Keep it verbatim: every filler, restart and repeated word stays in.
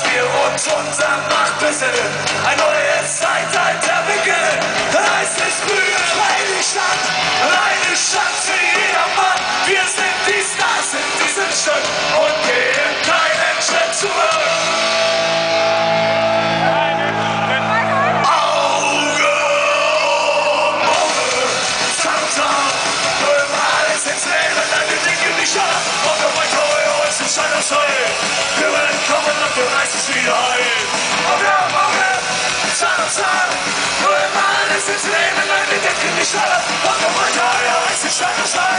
wir und unser Machtbesitz. Ein neues Zeitalter beginnt. Es ist Mühe, freie Stadt, eine Stadt für jedermann. Wir sind die Stars in diesem Stück und gehen keinen Schritt zurück. Auge um Auge, Zahn um Zahn, nur immer alles ins Leben, deine Dinge nicht an. Und wir wollen Teuer, es ist eine Zeit. Wir werden kommen und wir reißen es wieder ein. Auge um Auge, Zahn um Zahn, nur immer alles ins Leben, deine Dinge nicht an. Und wir wollen Teuer, es ist eine Zeit.